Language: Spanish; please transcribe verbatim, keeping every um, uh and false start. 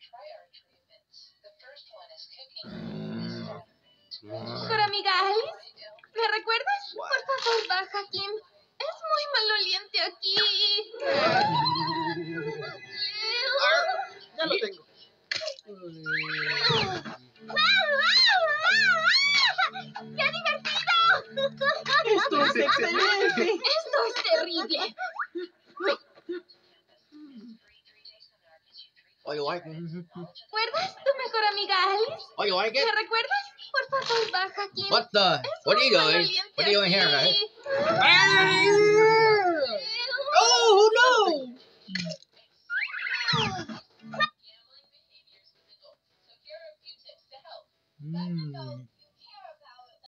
Mejor amiga Alice, ¿me recuerdas? Por favor, baja, Kim. Es muy maloliente aquí. Ya lo tengo. ¡Qué divertido! Esto es excelente. Esto es terrible. Oh, you like it? ¿Recuerdas tu mejor amiga Alice? Oh, you like it? ¿Me recuerdas? Por favor, baja, Kim. What the? Es What are muy you doing? maloliente What are you doing here, aquí. guys?